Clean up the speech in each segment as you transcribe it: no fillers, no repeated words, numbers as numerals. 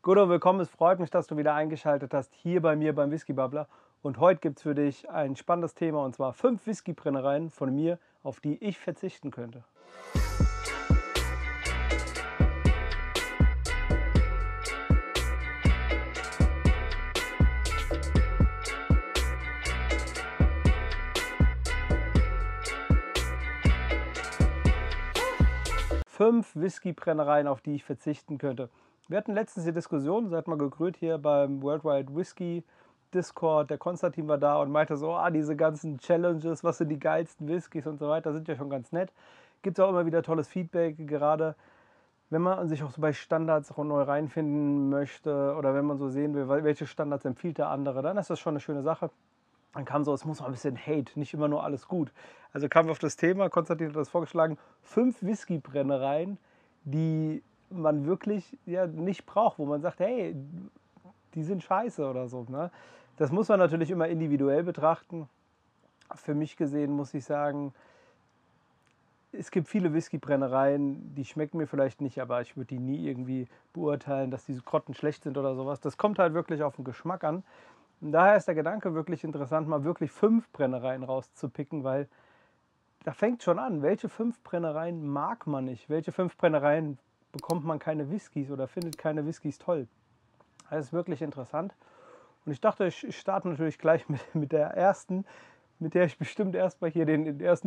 Guido, willkommen. Es freut mich, dass du wieder eingeschaltet hast hier bei mir beim Whisky Bubbler. Und heute gibt es für dich ein spannendes Thema, und zwar 5 Whiskybrennereien von mir, auf die ich verzichten könnte. Fünf Whiskybrennereien, auf die ich verzichten könnte. Wir hatten letztens die Diskussion, seid mal gegrüßt hier beim Worldwide Whisky Discord. Der Konstantin war da und meinte so, diese ganzen Challenges, was sind die geilsten Whiskys und so weiter, sind ja schon ganz nett. Gibt es auch immer wieder tolles Feedback, gerade wenn man sich auch so bei Standards neu reinfinden möchte oder wenn man so sehen will, welche Standards empfiehlt der andere, dann ist das schon eine schöne Sache. Dann kam so, es muss mal ein bisschen Hate, nicht immer nur alles gut. Also kamen wir auf das Thema, Konstantin hat das vorgeschlagen, 5 Whiskybrennereien, die man wirklich nicht braucht, wo man sagt, hey, die sind scheiße oder so. Ne? Das muss man natürlich immer individuell betrachten. Für mich gesehen muss ich sagen, es gibt viele Whiskybrennereien, die schmecken mir vielleicht nicht, aber ich würde die nie irgendwie beurteilen, dass diese Grotten schlecht sind oder sowas. Das kommt halt wirklich auf den Geschmack an. Und daher ist der Gedanke wirklich interessant, mal wirklich 5 Brennereien rauszupicken, weil da fängt schon an, welche 5 Brennereien mag man nicht? Welche 5 Brennereien bekommt man keine Whiskys oder findet keine Whiskys toll? Das ist wirklich interessant. Und ich dachte, ich starte natürlich gleich mit der ersten, mit der ich bestimmt erstmal hier den ersten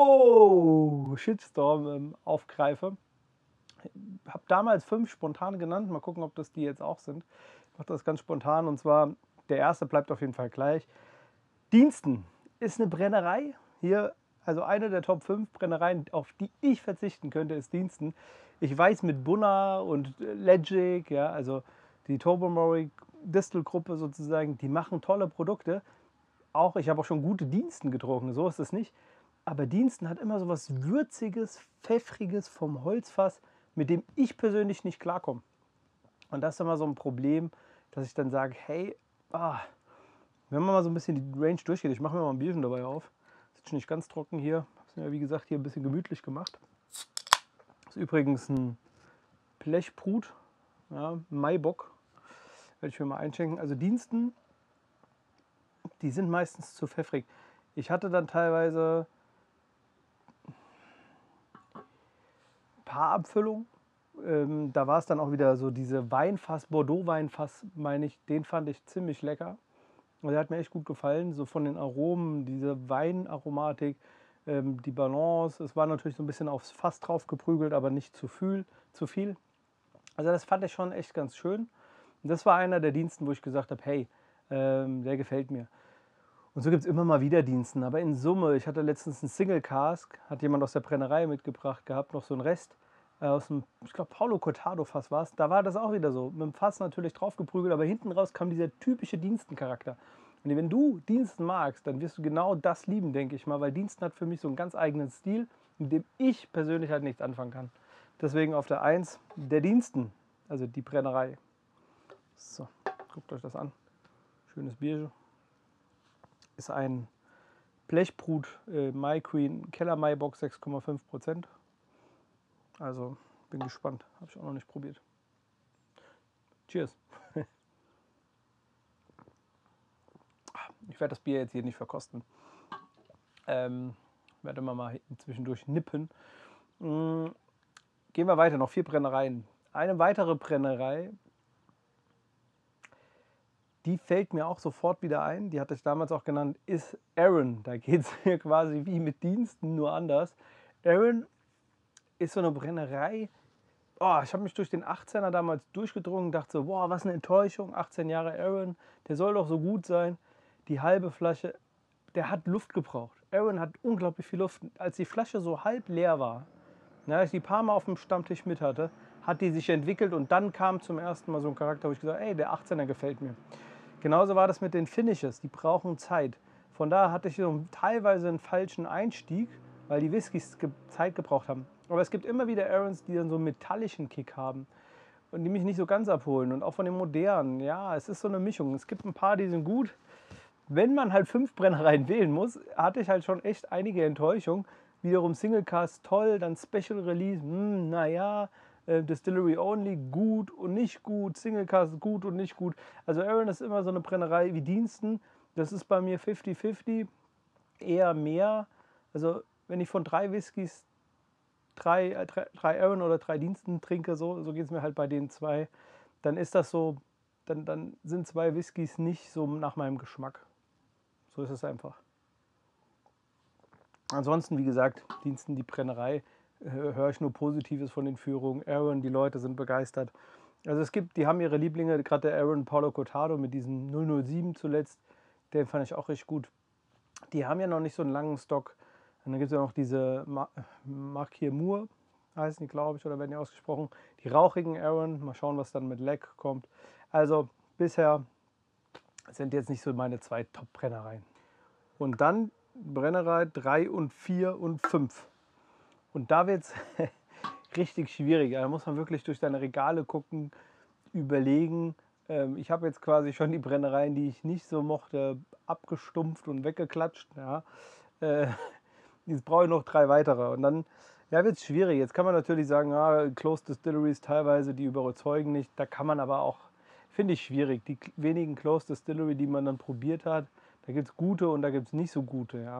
Shitstorm aufgreife. Ich habe damals 5 spontan genannt, mal gucken, ob das die jetzt auch sind. Ich mache das ganz spontan, und zwar der erste bleibt auf jeden Fall gleich. Diensten ist eine Brennerei. Hier, also eine der Top 5 Brennereien, auf die ich verzichten könnte, ist Diensten. Ich weiß, mit Bunna und Legic, ja, also die Tobermory Distel-Gruppe sozusagen, die machen tolle Produkte. Ich habe auch schon gute Diensten getrunken, so ist es nicht. Aber Diensten hat immer so was Würziges, Pfeffriges vom Holzfass, mit dem ich persönlich nicht klarkomme. Und das ist immer so ein Problem, dass ich dann sage, hey, wenn man mal so ein bisschen die Range durchgeht, ich mache mir mal ein Bierchen dabei auf. Ist nicht ganz trocken hier. Habe es mir, wie gesagt, hier ein bisschen gemütlich gemacht. Das ist übrigens ein Blechbrut, ja, Maibock. Werde ich mir mal einschenken. Also Diensten, die sind meistens zu pfeffrig. Ich hatte dann teilweise ein paar Abfüllungen. Da war es dann auch wieder so diese Weinfass, Bordeaux-Weinfass, meine ich, den fand ich ziemlich lecker. Und der hat mir echt gut gefallen, so von den Aromen, diese Weinaromatik, die Balance. Es war natürlich so ein bisschen aufs Fass drauf geprügelt, aber nicht zu viel. Also das fand ich schon echt ganz schön. Und das war einer der Diensten, wo ich gesagt habe, hey, der gefällt mir. Und so gibt es immer mal wieder Diensten, aber in Summe, ich hatte letztens einen Single Cask, hat jemand aus der Brennerei mitgebracht gehabt, noch so einen Rest aus dem, ich glaube, Paulo Cortado Fass war es. Da war das auch wieder so, mit dem Fass natürlich drauf geprügelt, aber hinten raus kam dieser typische Dienstencharakter. Und wenn du Diensten magst, dann wirst du genau das lieben, denke ich mal, weil Diensten hat für mich so einen ganz eigenen Stil, mit dem ich persönlich halt nichts anfangen kann. Deswegen auf der 1 der Diensten, also die Brennerei. So, guckt euch das an. Schönes Bierchen. Ist ein Blechbrut My Queen Keller Maibock 6,5%. Also bin gespannt. Habe ich auch noch nicht probiert. Cheers. Ich werde das Bier jetzt hier nicht verkosten. Werde mal zwischendurch nippen. Gehen wir weiter. Noch 4 Brennereien. Eine weitere Brennerei, die fällt mir auch sofort wieder ein. Die hatte ich damals auch genannt, ist Arran. Da geht es mir quasi wie mit Diensten, nur anders. Arran ist so eine Brennerei. Ich habe mich durch den 18er damals durchgedrungen und dachte so, was eine Enttäuschung, 18 Jahre Arran, der soll doch so gut sein. Die halbe Flasche, der hat Luft gebraucht. Arran hat unglaublich viel Luft. Als die Flasche so halb leer war, ich die paar Mal auf dem Stammtisch mit hatte, hat die sich entwickelt und dann kam zum ersten Mal so ein Charakter, wo ich gesagt habe, der 18er gefällt mir. Genauso war das mit den Finishes, die brauchen Zeit. Von daher hatte ich so teilweise einen falschen Einstieg, weil die Whiskys Zeit gebraucht haben. Aber es gibt immer wieder Arans, die dann so einen metallischen Kick haben und die mich nicht so ganz abholen. Und auch von den modernen, es ist so eine Mischung. Es gibt ein paar, die sind gut. Wenn man halt 5 Brennereien wählen muss, hatte ich halt schon echt einige Enttäuschungen. Wiederum Single Cask toll, dann Special Release, Distillery Only gut und nicht gut, Single Cask gut und nicht gut. Also Arran ist immer so eine Brennerei wie Diensten. Das ist bei mir 50-50, eher mehr. Also wenn ich von 3 Whiskys 3 Arran oder 3 Diensten trinke, so geht es mir halt bei den 2, dann ist das so, dann sind 2 Whiskys nicht so nach meinem Geschmack. So ist es einfach. Ansonsten, wie gesagt, Diensten, die Brennerei, höre ich nur Positives von den Führungen. Arran, die Leute sind begeistert. Also die haben ihre Lieblinge, gerade der Arran Paulo Cortado mit diesem 007 zuletzt, den fand ich auch richtig gut. Die haben ja noch nicht so einen langen Stock. Und dann gibt es ja noch diese Marquier Moore, heißen die, glaube ich, oder werden die ausgesprochen. Die rauchigen Arran, mal schauen, was dann mit Leck kommt. Also bisher sind jetzt nicht so meine 2 Top-Brennereien. Und dann Brennerei 3 und 4 und 5. Und da wird es richtig schwierig. Da muss man wirklich durch seine Regale gucken, überlegen. Ich habe jetzt quasi schon die Brennereien, die ich nicht so mochte, abgestumpft und weggeklatscht. Ja. Jetzt brauche ich noch 3 weitere. Und dann wird es schwierig. Jetzt kann man natürlich sagen, Closed Distilleries teilweise, die überzeugen nicht. Da kann man aber auch, finde ich schwierig. Die wenigen Closed Distillery, die man dann probiert hat, da gibt es gute und da gibt es nicht so gute. Ja.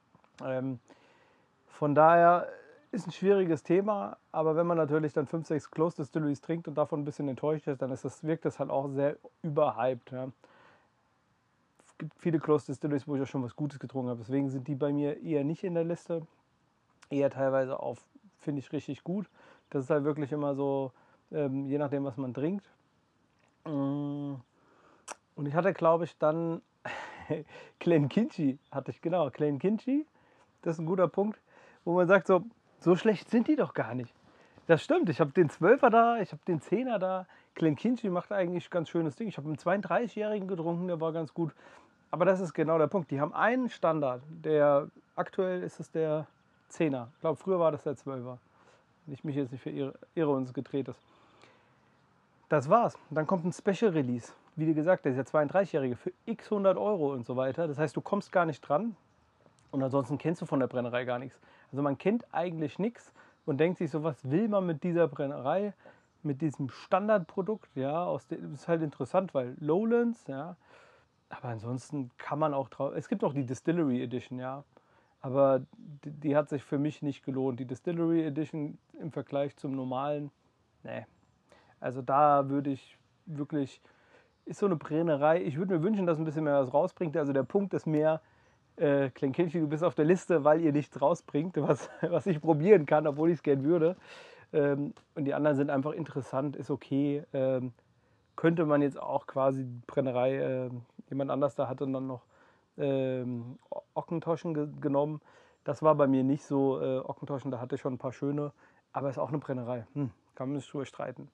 Von daher ist ein schwieriges Thema, aber wenn man natürlich dann 5, 6 Closed Distilleries trinkt und davon ein bisschen enttäuscht ist, dann wirkt das halt auch sehr überhyped. Ja. Es gibt viele Closed Distilleries, wo ich auch schon was Gutes getrunken habe, deswegen sind die bei mir eher nicht in der Liste. Eher teilweise auf, finde ich, richtig gut. Das ist halt wirklich immer so, je nachdem, was man trinkt. Und ich hatte, glaube ich, dann Glenkinchie hatte ich, genau. Glenkinchie, das ist ein guter Punkt, wo man sagt, so schlecht sind die doch gar nicht. Das stimmt, ich habe den 12er da, ich habe den 10er da. Glenkinchie macht eigentlich ganz schönes Ding. Ich habe einen 32-Jährigen getrunken, der war ganz gut. Aber das ist genau der Punkt. Die haben einen Standard, aktuell ist es der 10er. Ich glaube, früher war das der 12er. Wenn ich mich jetzt nicht irre und es gedreht ist. Das war's. Dann kommt ein Special Release. Wie gesagt, der ist ja 32-Jährige für x 100 Euro und so weiter. Das heißt, du kommst gar nicht dran und ansonsten kennst du von der Brennerei gar nichts. Also man kennt eigentlich nichts und denkt sich so, was will man mit dieser Brennerei, mit diesem Standardprodukt? Ja, das ist halt interessant, weil Lowlands, ja, aber ansonsten kann man auch drauf. Es gibt auch die Distillery Edition, ja, aber die hat sich für mich nicht gelohnt. Die Distillery Edition im Vergleich zum normalen, nee. Also da würde ich wirklich, ist so eine Brennerei. Ich würde mir wünschen, dass ein bisschen mehr was rausbringt. Also der Punkt ist mehr, Glenkinchie, du bist auf der Liste, weil ihr nichts rausbringt, was ich probieren kann, obwohl ich es gern würde. Und die anderen sind einfach interessant, ist okay. Könnte man jetzt auch quasi die Brennerei, jemand anders da hatte dann noch Ockentoschen genommen. Das war bei mir nicht so. Ockentoschen, da hatte ich schon ein paar schöne, aber ist auch eine Brennerei. Kann man nicht drüber streiten.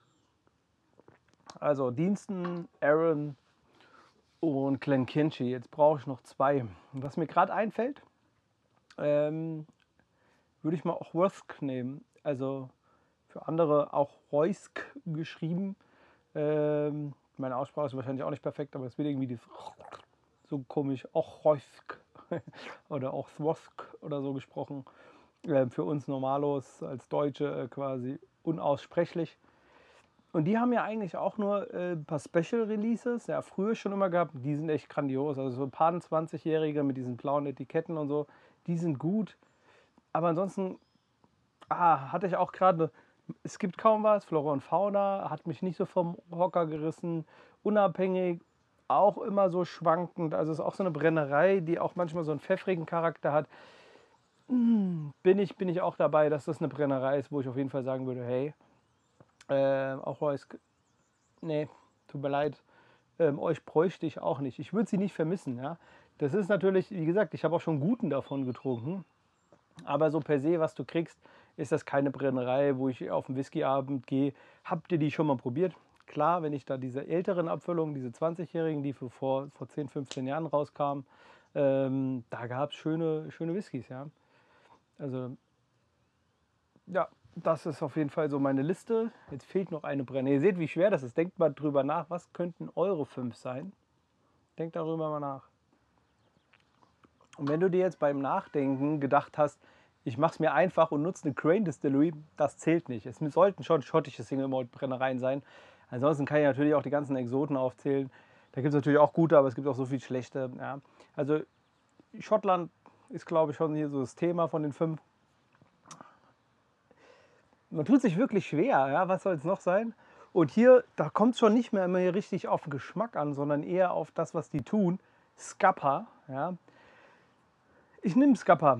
Also Diensten, Arran und Glenkinchie. Jetzt brauche ich noch 2. Was mir gerade einfällt, würde ich mal auch Rothsk nehmen. Also für andere auch Reusk geschrieben. Meine Aussprache ist wahrscheinlich auch nicht perfekt, aber es wird irgendwie so komisch, auch Reusk oder auch Thwosk oder so gesprochen. Für uns Normalos als Deutsche quasi unaussprechlich. Und die haben ja eigentlich auch nur ein paar Special Releases, ja, früher schon immer gehabt. Die sind echt grandios. Also so ein paar 20-Jährige mit diesen blauen Etiketten und so, die sind gut. Aber ansonsten hatte ich auch gerade, es gibt kaum was. Flora und Fauna hat mich nicht so vom Hocker gerissen. Unabhängig, auch immer so schwankend. Also es ist auch so eine Brennerei, die auch manchmal so einen pfeffrigen Charakter hat. Bin ich auch dabei, dass das eine Brennerei ist, wo ich auf jeden Fall sagen würde, hey, auch Reusk, nee, tut mir leid, euch bräuchte ich auch nicht. Ich würde sie nicht vermissen. Ja? Das ist natürlich, wie gesagt, ich habe auch schon guten davon getrunken. Aber so per se, was du kriegst, ist das keine Brennerei, wo ich auf einen Whiskyabend gehe. Habt ihr die schon mal probiert? Klar, wenn ich da diese älteren Abfüllungen, diese 20-Jährigen, die vor 10, 15 Jahren rauskamen, da gab es schöne Whiskys. Ja? Also, ja, das ist auf jeden Fall so meine Liste. Jetzt fehlt noch eine Brennerei. Ihr seht, wie schwer das ist. Denkt mal drüber nach, was könnten eure 5 sein? Denkt darüber mal nach. Und wenn du dir jetzt beim Nachdenken gedacht hast, ich mache es mir einfach und nutze eine Crane Distillery, das zählt nicht. Es sollten schon schottische Single Malt Brennereien sein. Ansonsten kann ich natürlich auch die ganzen Exoten aufzählen. Da gibt es natürlich auch gute, aber es gibt auch so viel schlechte. Ja. Also Schottland ist, glaube ich, schon hier so das Thema von den 5. Man tut sich wirklich schwer, ja, was soll es noch sein? Und hier, da kommt es schon nicht mehr immer hier richtig auf den Geschmack an, sondern eher auf das, was die tun. Scapa, ja. Ich nehme Scapa.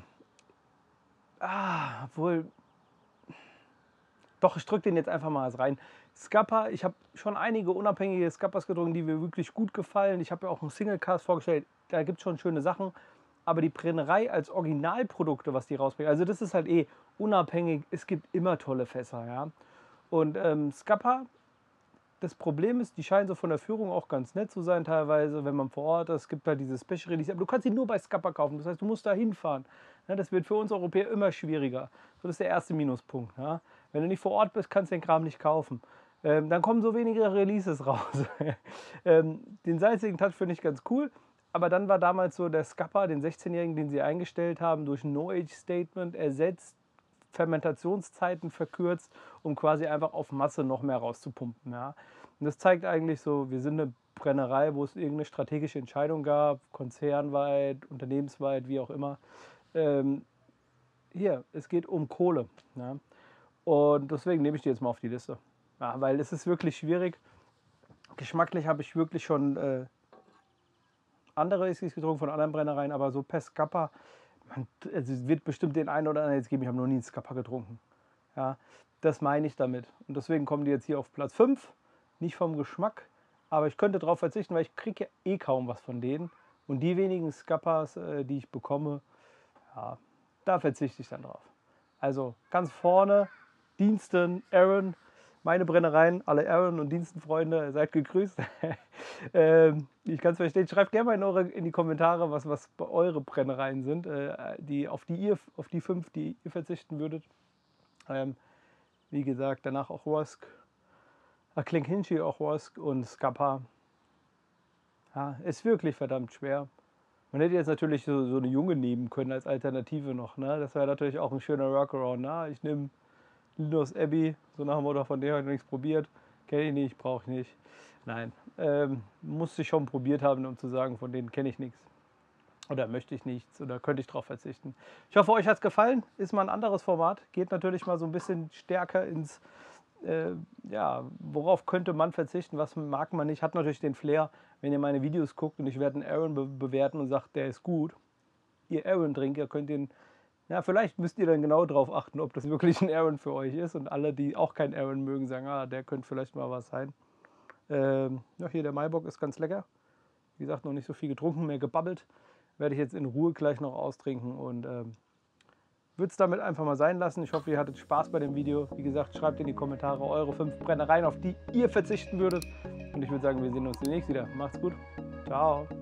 Obwohl, doch, ich drücke den jetzt einfach mal rein. Scapa, ich habe schon einige unabhängige Scapas getrunken, die mir wirklich gut gefallen. Ich habe ja auch einen Single Cast vorgestellt, da gibt es schon schöne Sachen. Aber die Brennerei als Originalprodukte, was die rausbringen, also das ist halt unabhängig, es gibt immer tolle Fässer. Ja? Und Scapa, das Problem ist, die scheinen so von der Führung auch ganz nett zu sein teilweise, wenn man vor Ort ist. Es gibt halt diese Special Release, aber du kannst sie nur bei Scapa kaufen. Das heißt, du musst da hinfahren. Ja, das wird für uns Europäer immer schwieriger. So, das ist der erste Minuspunkt. Ja. Wenn du nicht vor Ort bist, kannst du den Kram nicht kaufen. Dann kommen so wenige Releases raus. Den salzigen Touch finde ich ganz cool. Aber dann war damals so der Scapa, den 16-Jährigen, den sie eingestellt haben, durch ein No-Age-Statement ersetzt, Fermentationszeiten verkürzt, um quasi einfach auf Masse noch mehr rauszupumpen. Ja. Und das zeigt eigentlich so, wir sind eine Brennerei, wo es irgendeine strategische Entscheidung gab, konzernweit, unternehmensweit, wie auch immer. Hier, es geht um Kohle. Ja. Und deswegen nehme ich die jetzt mal auf die Liste. Ja, weil es ist wirklich schwierig. Geschmacklich habe ich wirklich schon andere Whiskys getrunken von anderen Brennereien, aber so per Scapa, also es wird bestimmt den einen oder anderen jetzt geben, ich habe noch nie einen Scapa getrunken. Ja, das meine ich damit. Und deswegen kommen die jetzt hier auf Platz 5. Nicht vom Geschmack, aber ich könnte darauf verzichten, weil ich kriege ja kaum was von denen. Und die wenigen Scapas, die ich bekomme, ja, da verzichte ich dann drauf. Also ganz vorne, Diensten, Aaron, meine Brennereien, alle Aaron und Dienstenfreunde, seid gegrüßt. Ich kann es verstehen. Schreibt gerne mal in die Kommentare, was eure Brennereien sind, auf die 5, die ihr verzichten würdet. Wie gesagt, danach auch Rusk, Glenkinchie auch Rusk und Scapa. Ja, ist wirklich verdammt schwer. Man hätte jetzt natürlich so eine Junge nehmen können als Alternative noch. Ne? Das wäre natürlich auch ein schöner Workaround. Ne? Ich nehme Linus Abbey, so nach dem Motto, von der habe ich noch nichts probiert. Kenne ich nicht, brauche ich nicht. Nein, musste ich schon probiert haben, um zu sagen, von denen kenne ich nichts. Oder möchte ich nichts oder könnte ich darauf verzichten. Ich hoffe, euch hat es gefallen. Ist mal ein anderes Format. Geht natürlich mal so ein bisschen stärker ins, ja, worauf könnte man verzichten, was mag man nicht. Hat natürlich den Flair, wenn ihr meine Videos guckt und ich werde einen Aaron bewerten und sagt, der ist gut. Ihr Aaron-Trinker könnt den, ja, vielleicht müsst ihr dann genau darauf achten, ob das wirklich ein Aaron für euch ist. Und alle, die auch keinen Aaron mögen, sagen, der könnte vielleicht mal was sein. Ja, hier der Maibock ist ganz lecker. Wie gesagt, noch nicht so viel getrunken, mehr gebabbelt. Werde ich jetzt in Ruhe gleich noch austrinken und würde es damit einfach mal sein lassen. Ich hoffe, ihr hattet Spaß bei dem Video. Wie gesagt, schreibt in die Kommentare eure 5 Brennereien, auf die ihr verzichten würdet. Und ich würde sagen, wir sehen uns demnächst wieder. Macht's gut. Ciao.